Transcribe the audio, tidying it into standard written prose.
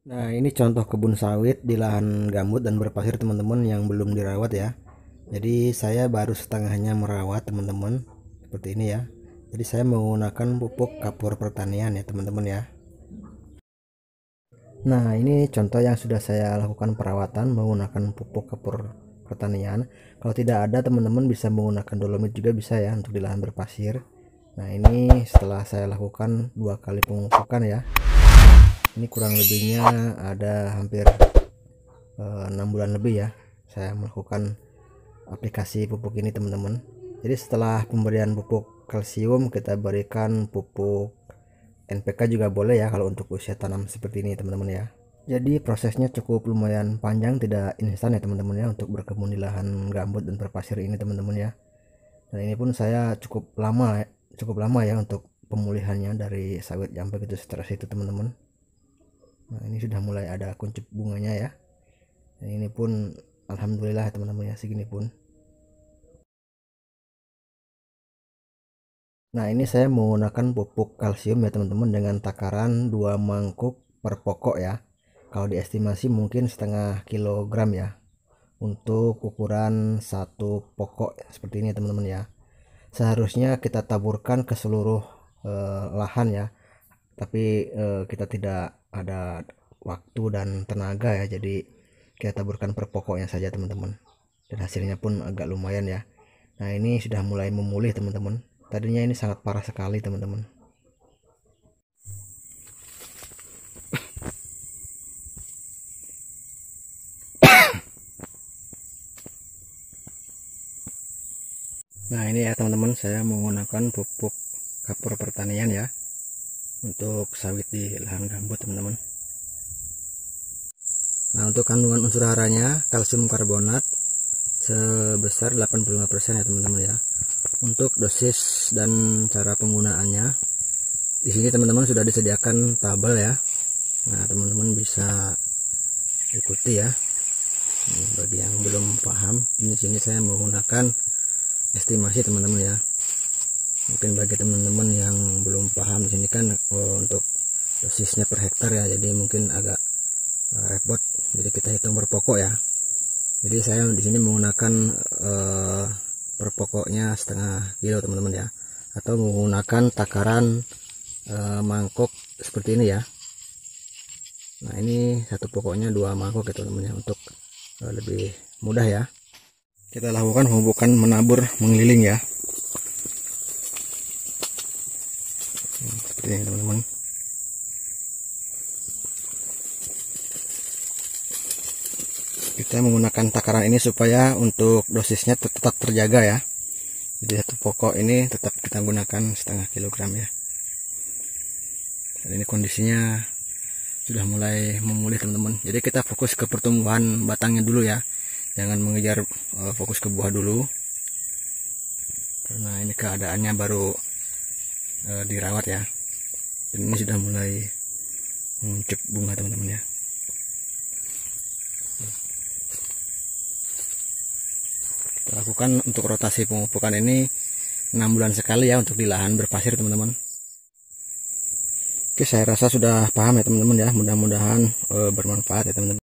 Nah, ini contoh kebun sawit di lahan gambut dan berpasir teman-teman yang belum dirawat ya. Jadi saya baru setengahnya merawat teman-teman. Seperti ini ya. Jadi saya menggunakan pupuk kapur pertanian ya teman-teman ya. Nah, ini contoh yang sudah saya lakukan perawatan menggunakan pupuk kapur pertanian. Kalau tidak ada teman-teman bisa menggunakan dolomit juga bisa ya untuk di lahan berpasir. Nah, ini setelah saya lakukan 2 kali pemupukan ya. Ini kurang lebihnya ada hampir 6 bulan lebih ya saya melakukan aplikasi pupuk ini teman-teman. Jadi setelah pemberian pupuk kalsium kita berikan pupuk NPK juga boleh ya kalau untuk usia tanam seperti ini teman-teman ya. Jadi prosesnya cukup lumayan panjang, tidak instan ya teman-teman ya untuk berkebun di lahan gambut dan berpasir ini teman-teman ya. Dan ini pun saya cukup lama ya untuk pemulihannya dari sawit yang begitu stres itu teman-teman. Nah, ini sudah mulai ada kuncup bunganya ya. Dan ini pun alhamdulillah teman-teman ya, segini pun. Nah, ini saya menggunakan pupuk kalsium ya teman-teman dengan takaran 2 mangkuk per pokok ya. Kalau diestimasi mungkin setengah kilogram ya untuk ukuran satu pokok seperti ini teman-teman ya. Seharusnya kita taburkan ke seluruh lahan ya, tapi kita tidak ada waktu dan tenaga ya, jadi kita taburkan per pokoknya saja teman-teman, dan hasilnya pun agak lumayan ya. Nah, ini sudah mulai memulih teman-teman, tadinya ini sangat parah sekali teman-teman. Nah, ini ya teman-teman, saya menggunakan pupuk kapur pertanian ya untuk sawit di lahan gambut teman-teman. Nah, untuk kandungan unsur haranya kalsium karbonat sebesar 85% ya teman-teman ya. Untuk dosis dan cara penggunaannya di sini teman-teman sudah disediakan tabel ya. Nah, teman-teman bisa ikuti ya. Bagi yang belum paham, di sini saya menggunakan estimasi teman-teman ya. Mungkin bagi teman-teman yang belum paham, di sini kan untuk dosisnya per hektar ya, jadi mungkin agak repot. Jadi kita hitung per pokok ya. Jadi saya di sini menggunakan per pokoknya setengah kilo teman-teman ya, atau menggunakan takaran mangkok seperti ini ya. Nah, ini satu pokoknya 2 mangkok ya teman-teman ya, untuk lebih mudah ya. Kita lakukan pemupukan menabur mengeliling ya, seperti ini teman-teman. Kita menggunakan takaran ini supaya untuk dosisnya tetap terjaga ya. Jadi satu pokok ini tetap kita gunakan setengah kilogram ya. Dan ini kondisinya sudah mulai memulih teman-teman. Jadi kita fokus ke pertumbuhan batangnya dulu ya, jangan mengejar fokus ke buah dulu, karena ini keadaannya baru dirawat ya. Dan ini sudah mulai menguncup bunga teman-teman ya. Kita lakukan untuk rotasi pemupukan ini 6 bulan sekali ya untuk di lahan berpasir teman-teman. Oke, saya rasa sudah paham ya teman-teman ya. Mudah-mudahan bermanfaat ya teman-teman.